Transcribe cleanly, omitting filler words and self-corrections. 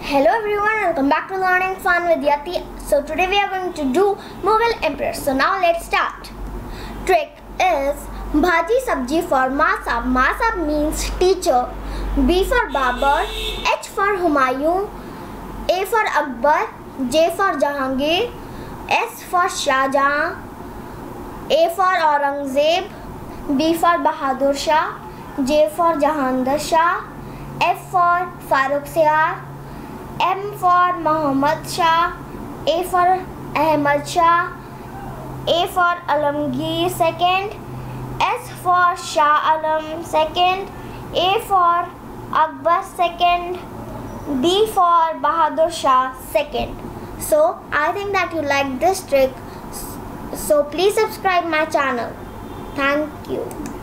Hello everyone, welcome back to Learning Fun with Yati. So today we are going to do Mughal Emperors. So now let's start. Trick is Bhaji Sabji for Masab. Masab means teacher. B for Babar, H for Humayun, A for Akbar, J for Jahangir, S for Shahjahan, A for Aurangzeb, B for Bahadur Shah, J for Jahandar Shah, F for Farooq Siyar, M for Muhammad Shah, A for Ahmad Shah, A for Alamgir II, S for Shah Alam II, A for Akbar II, B for Bahadur Shah II. So I think that you like this trick. So please subscribe my channel. Thank you.